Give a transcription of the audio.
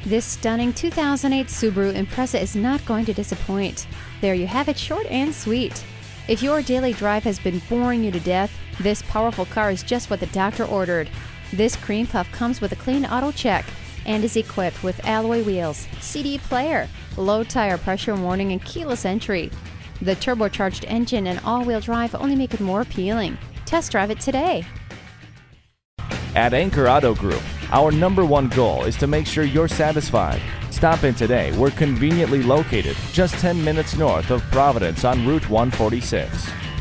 This stunning 2008 Subaru Impreza is not going to disappoint. There you have it, short and sweet. If your daily drive has been boring you to death, this powerful car is just what the doctor ordered. This cream puff comes with a clean auto check and is equipped with alloy wheels, CD player, low tire pressure warning, and keyless entry. The turbocharged engine and all-wheel drive only make it more appealing. Test drive it today. At Anchor Auto Group, our #1 goal is to make sure you're satisfied. Stop in today. We're conveniently located just 10 minutes north of Providence on Route 146.